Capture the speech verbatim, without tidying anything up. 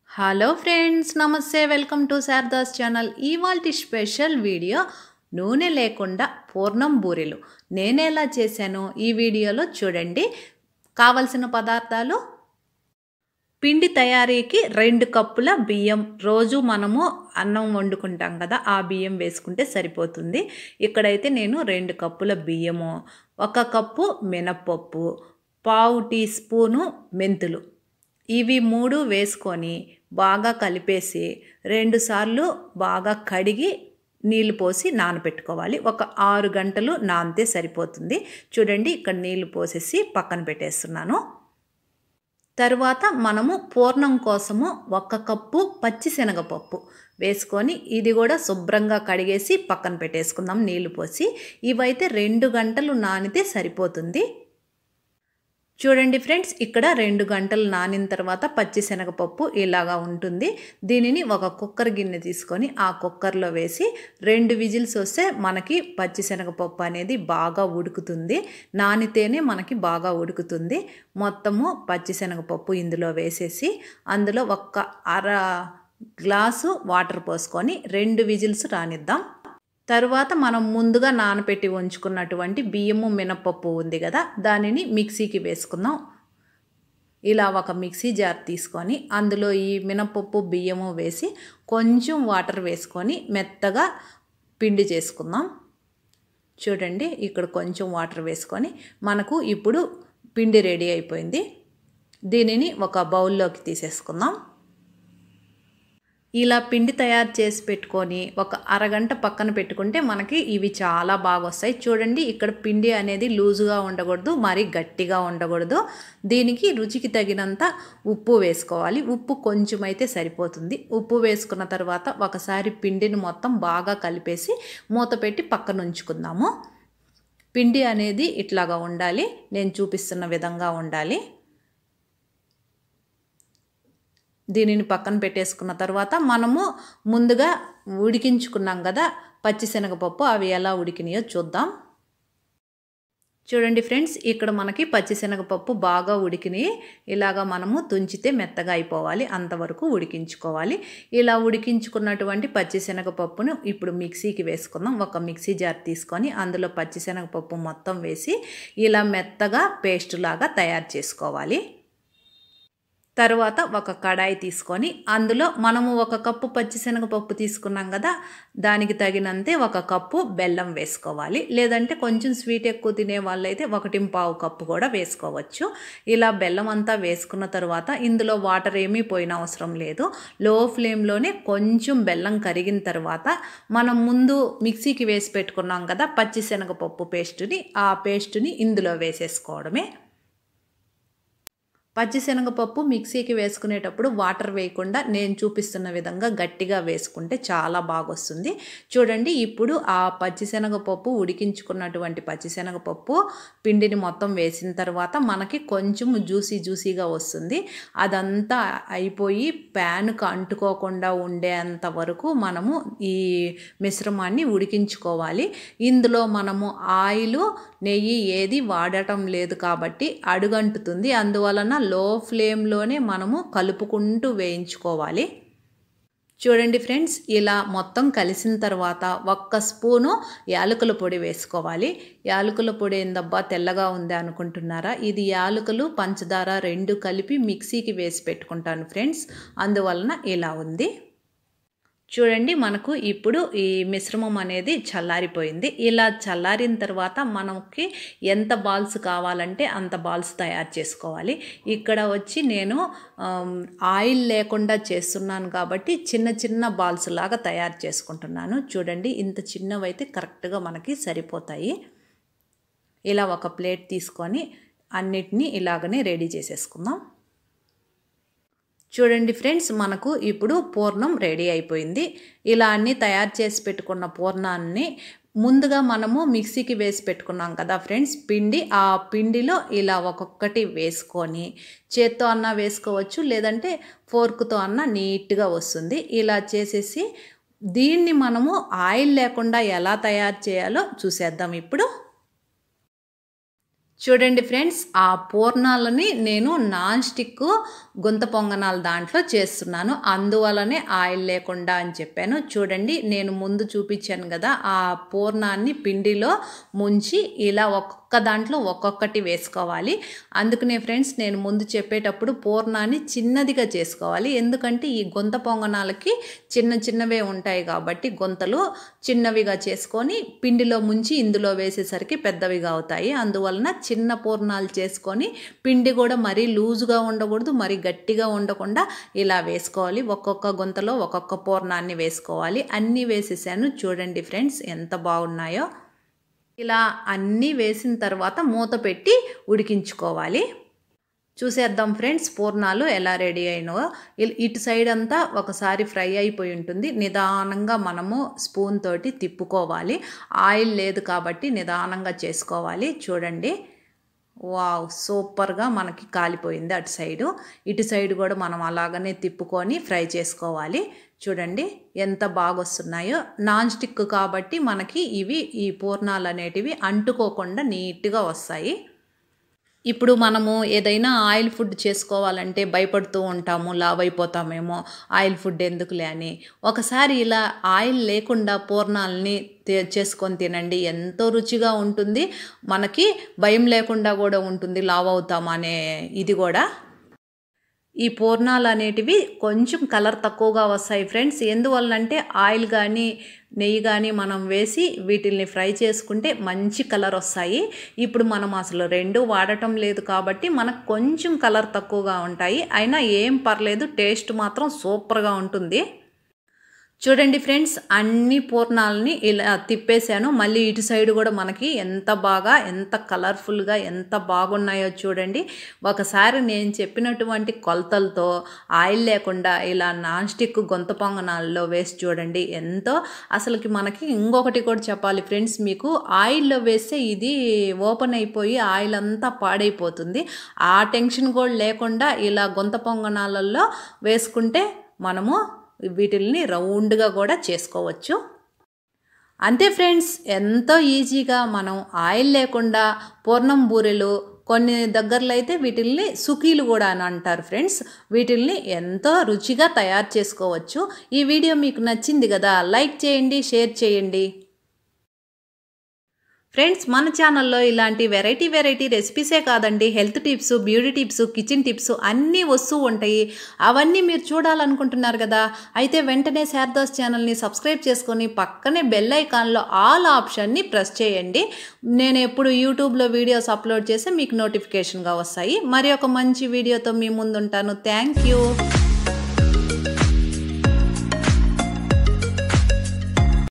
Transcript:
Hello friends, నమస్తే. Welcome to Sharada's channel. ఇవాల్టి special video నూనె లేకుండా పూర్ణం బూరెలు నేను ఎలా చేశానో ఈ వీడియోలో చూడండి. కావలసిన పదార్థాలు: పిండి తయారీకి రెండు కప్పుల బియ్యం, రోజు మనము అన్నం వండుకుంటాం కదా, ఆ బియ్యం వేసుకుంటే సరిపోతుంది. ఇక్కడైతే నేను రెండు కప్పుల బియ్యము, ఒక కప్పు మినప్పప్పు, పావు టీ స్పూను మెంతులు, ఇవి మూడు వేసుకొని బాగా కలిపేసి రెండుసార్లు బాగా కడిగి నీళ్ళు పోసి నానబెట్టుకోవాలి. ఒక ఆరు గంటలు నానితే సరిపోతుంది. చూడండి, ఇక్కడ నీళ్ళు పోసేసి పక్కన పెట్టేస్తున్నాను. తరువాత మనము పూర్ణం కోసము ఒక కప్పు పచ్చిశనగపప్పు వేసుకొని ఇది కూడా శుభ్రంగా కడిగేసి పక్కన పెట్టేసుకుందాం నీళ్ళు పోసి. ఇవైతే రెండు గంటలు నానితే సరిపోతుంది. చూడండి ఫ్రెండ్స్, ఇక్కడ రెండు గంటలు నానిన తర్వాత పచ్చిశనగపప్పు ఇలాగా ఉంటుంది. దీనిని ఒక కుక్కర్ గిన్నె తీసుకొని ఆ కుక్కర్లో వేసి రెండు విజిల్స్ వస్తే మనకి పచ్చిశనగపప్పు అనేది బాగా ఉడుకుతుంది. నానితేనే మనకి బాగా ఉడుకుతుంది. మొత్తము పచ్చిశనగపప్పు ఇందులో వేసేసి అందులో ఒక్క అర గ్లాసు వాటర్ పోసుకొని రెండు విజిల్స్ రానిద్దాం. తరువాత మనం ముందుగా నానబెట్టి ఉంచుకున్నటువంటి బియ్యము మినపప్పు ఉంది కదా, దానిని మిక్సీకి వేసుకుందాం. ఇలా ఒక మిక్సీ జార్ తీసుకొని అందులో ఈ మినపప్పు బియ్యము వేసి కొంచెం వాటర్ వేసుకొని మెత్తగా పిండి చేసుకుందాం. చూడండి, ఇక్కడ కొంచెం వాటర్ వేసుకొని మనకు ఇప్పుడు పిండి రెడీ అయిపోయింది. దీనిని ఒక బౌల్లోకి తీసేసుకుందాం. ఇలా పిండి తయారు చేసి పెట్టుకొని ఒక అరగంట పక్కన పెట్టుకుంటే మనకి ఇవి చాలా బాగా వస్తాయి. చూడండి, ఇక్కడ పిండి అనేది లూజుగా ఉండకూడదు, మరి గట్టిగా ఉండకూడదు. దీనికి రుచికి తగినంత ఉప్పు వేసుకోవాలి. ఉప్పు కొంచెం అయితే సరిపోతుంది. ఉప్పు వేసుకున్న తర్వాత ఒకసారి పిండిని మొత్తం బాగా కలిపేసి మూత పెట్టి పక్కన ఉంచుకుందాము. పిండి అనేది ఇట్లాగా ఉండాలి, నేను చూపిస్తున్న విధంగా ఉండాలి. దీనిని పక్కన పెట్టేసుకున్న తర్వాత మనము ముందుగా ఉడికించుకున్నాం కదా పచ్చిశనగపప్పు, అవి ఎలా ఉడికినాయో చూద్దాం. చూడండి ఫ్రెండ్స్, ఇక్కడ మనకి పచ్చిశనగపప్పు బాగా ఉడికినాయి. ఇలాగా మనము తుంచితే మెత్తగా అయిపోవాలి, అంతవరకు ఉడికించుకోవాలి. ఇలా ఉడికించుకున్నటువంటి పచ్చిశనగపప్పును ఇప్పుడు మిక్సీకి వేసుకుందాం. ఒక మిక్సీ జార్ తీసుకొని అందులో పచ్చిశనగపప్పు మొత్తం వేసి ఇలా మెత్తగా పేస్ట్ లాగా తయారు చేసుకోవాలి. తరువాత ఒక కడాయి తీసుకొని అందులో మనము ఒక కప్పు పచ్చిశనగపప్పు తీసుకున్నాం కదా, దానికి తగినంతే ఒక కప్పు బెల్లం వేసుకోవాలి. లేదంటే కొంచెం స్వీట్ ఎక్కువ తినే వాళ్ళైతే ఒకటి పావు కప్పు కూడా వేసుకోవచ్చు. ఇలా బెల్లం అంతా వేసుకున్న తర్వాత ఇందులో వాటర్ ఏమీ పోయిన అవసరం లేదు. లో ఫ్లేమ్లోనే కొంచెం బెల్లం కరిగిన తర్వాత మనం ముందు మిక్సీకి వేసి పెట్టుకున్నాం కదా పచ్చిశనగపప్పు పేస్టుని, ఆ పేస్టుని ఇందులో వేసేసుకోవడమే. పచ్చిశనగపప్పు మిక్సీకి వేసుకునేటప్పుడు వాటర్ వేయకుండా నేను చూపిస్తున్న విధంగా గట్టిగా వేసుకుంటే చాలా బాగా వస్తుంది. చూడండి, ఇప్పుడు ఆ పచ్చిశనగపప్పు ఉడికించుకున్నటువంటి పచ్చిశనగపప్పు పిండిని మొత్తం వేసిన తర్వాత మనకి కొంచెం జ్యూసీ జ్యూసీగా వస్తుంది. అదంతా అయిపోయి ప్యాన్కు అంటుకోకుండా ఉండేంత వరకు మనము ఈ మిశ్రమాన్ని ఉడికించుకోవాలి. ఇందులో మనము ఆయిల్, నెయ్యి ఏది వాడటం లేదు కాబట్టి అడుగంటుతుంది. అందువలన లో ఫ్లేమ్లోనే మనము కలుపుకుంటూ వేయించుకోవాలి. చూడండి ఫ్రెండ్స్, ఇలా మొత్తం కలిసిన తర్వాత ఒక్క స్పూను యాలకుల పొడి వేసుకోవాలి. యాలకుల పొడి ఏందబ్బా తెల్లగా ఉంది అనుకుంటున్నారా? ఇది యాలకులు, పంచదార రెండు కలిపి మిక్సీకి వేసి పెట్టుకుంటాను ఫ్రెండ్స్, అందువలన ఇలా ఉంది. చూడండి, మనకు ఇప్పుడు ఈ మిశ్రమం అనేది చల్లారిపోయింది. ఇలా చల్లారిన తర్వాత మనకి ఎంత బాల్స్ కావాలంటే అంత బాల్స్ తయారు చేసుకోవాలి. ఇక్కడ వచ్చి నేను ఆయిల్ లేకుండా చేస్తున్నాను కాబట్టి చిన్న చిన్న బాల్స్ లాగా తయారు చేసుకుంటున్నాను. చూడండి, ఇంత చిన్నవైతే కరెక్ట్గా మనకి సరిపోతాయి. ఇలా ఒక ప్లేట్ తీసుకొని అన్నిటినీ ఇలాగనే రెడీ చేసేసుకుందాం. చూడండి ఫ్రెండ్స్, మనకు ఇప్పుడు పూర్ణం రెడీ అయిపోయింది. ఇలా అన్నీ తయారు చేసి పెట్టుకున్న పూర్ణాన్ని ముందుగా మనము మిక్సీకి వేసి పెట్టుకున్నాం కదా ఫ్రెండ్స్ పిండి, ఆ పిండిలో ఇలా ఒక్కొక్కటి వేసుకొని చేత్తో అన్నా వేసుకోవచ్చు, లేదంటే ఫోర్క్తో అన్నా నీట్గా వస్తుంది. ఇలా చేసేసి దీన్ని మనము ఆయిల్ లేకుండా ఎలా తయారు చేయాలో చూసేద్దాం ఇప్పుడు. చూడండి ఫ్రెండ్స్, ఆ పూర్ణాలని నేను నాన్ స్టిక్ గుంత పొంగనాల దాంట్లో చేస్తున్నాను, అందువలనే ఆయిల్ లేకుండా అని చెప్పాను. చూడండి, నేను ముందు చూపించాను కదా, ఆ పూర్ణాన్ని పిండిలో ముంచి ఇలా ఒక్కొక్క దాంట్లో ఒక్కొక్కటి వేసుకోవాలి. అందుకనే ఫ్రెండ్స్, నేను ముందు చెప్పేటప్పుడు పూర్ణాన్ని చిన్నదిగా చేసుకోవాలి. ఎందుకంటే ఈ గుంత పొంగనాలకి చిన్న చిన్నవే ఉంటాయి కాబట్టి గుంతలు చిన్నవిగా చేసుకొని పిండిలో ముంచి ఇందులో వేసేసరికి పెద్దవిగా అవుతాయి. అందువలన చిన్న పూర్ణాలు చేసుకొని పిండి కూడా మరీ లూజుగా ఉండకూడదు, మరీ గట్టిగా ఉండకుండా ఇలా వేసుకోవాలి. ఒక్కొక్క గుంతలో ఒక్కొక్క పూర్ణాన్ని వేసుకోవాలి. అన్నీ వేసేసాను. చూడండి ఫ్రెండ్స్, ఎంత బాగున్నాయో. ఇలా అన్నీ వేసిన తర్వాత మూత పెట్టి ఉడికించుకోవాలి. చూసేద్దాం ఫ్రెండ్స్, పూర్ణాలు ఎలా రెడీ అయినాయో. ఇటు సైడ్ అంతా ఒకసారి ఫ్రై అయిపోయి ఉంటుంది. నిదానంగా మనము స్పూన్ తోటి తిప్పుకోవాలి. ఆయిల్ లేదు కాబట్టి నిదానంగా చేసుకోవాలి. చూడండి, వావ్, సూపర్గా మనకి కాలిపోయింది అటు సైడు. ఇటు సైడ్ కూడా మనం అలాగనే తిప్పుకొని ఫ్రై చేసుకోవాలి. చూడండి ఎంత బాగా వస్తున్నాయో. నాన్ స్టిక్ కాబట్టి మనకి ఇవి ఈ పూర్ణాలు అనేటివి అంటుకోకుండా నీట్గా వస్తాయి. ఇప్పుడు మనము ఏదైనా ఆయిల్ ఫుడ్ చేసుకోవాలంటే భయపడుతూ ఉంటాము, లావ్ అయిపోతామేమో, ఆయిల్ ఫుడ్ ఎందుకులే అని. ఒకసారి ఇలా ఆయిల్ లేకుండా పూర్ణాలని చేసుకొని తినండి, ఎంతో రుచిగా ఉంటుంది. మనకి భయం లేకుండా కూడా ఉంటుంది లావ్ అవుతామనే ఇది కూడా. ఈ పూర్ణాలు అనేటివి కొంచెం కలర్ తక్కువగా వస్తాయి ఫ్రెండ్స్. ఎందువల్లంటే ఆయిల్ కానీ నెయ్యి కానీ మనం వేసి వీటిల్ని ఫ్రై చేసుకుంటే మంచి కలర్ వస్తాయి. ఇప్పుడు మనం అసలు రెండు వాడటం లేదు కాబట్టి మనకు కొంచెం కలర్ తక్కువగా ఉంటాయి. అయినా ఏం పర్లేదు, టేస్ట్ మాత్రం సూపర్గా ఉంటుంది. చూడండి ఫ్రెండ్స్, అన్ని పూర్ణాలని ఇలా తిప్పేశాను. మళ్ళీ ఇటు సైడ్ కూడా మనకి ఎంత బాగా, ఎంత కలర్ఫుల్గా, ఎంత బాగున్నాయో చూడండి. ఒకసారి నేను చెప్పినటువంటి కొలతలతో ఆయిల్ లేకుండా ఇలా నాన్ స్టిక్ గొంత పొంగనాల్లో వేసి చూడండి, ఎంతో అసలుకి. మనకి ఇంకొకటి కూడా చెప్పాలి ఫ్రెండ్స్, మీకు ఆయిల్లో వేస్తే ఇది ఓపెన్ అయిపోయి ఆయిల్ అంతా పాడైపోతుంది. ఆ టెన్షన్ కూడా లేకుండా ఇలా గొంత పొంగనాలలో వేసుకుంటే మనము వీటిల్ని రౌండ్గా కూడా చేసుకోవచ్చు. అంతే ఫ్రెండ్స్, ఎంతో ఈజీగా మనం ఆయిల్ లేకుండా పూర్ణం బూరెలు, కొన్ని దగ్గరలో అయితే వీటిల్ని సుకీలు కూడా అని అంటారు ఫ్రెండ్స్, వీటిల్ని ఎంతో రుచిగా తయారు చేసుకోవచ్చు. ఈ వీడియో మీకు నచ్చింది కదా, లైక్ చేయండి, షేర్ చేయండి. ఫ్రెండ్స్, మన ఛానల్లో ఇలాంటి వెరైటీ వెరైటీ రెసిపీసే కాదండి, health tips, beauty tips, kitchen tips అన్నీ వస్తూ ఉంటాయి. అవన్నీ మీరు చూడాలనుకుంటున్నారు కదా, అయితే వెంటనే శారదాస్ ఛానల్ని సబ్స్క్రైబ్ చేసుకొని పక్కనే బెల్ ఐకాన్లో ఆల్ ఆప్షన్ని ప్రెస్ చేయండి. నేను ఎప్పుడు యూట్యూబ్లో వీడియోస్ అప్లోడ్ చేస్తే మీకు నోటిఫికేషన్గా వస్తాయి. మరి ఒక మంచి వీడియోతో మీ ముందుంటాను. Thank you.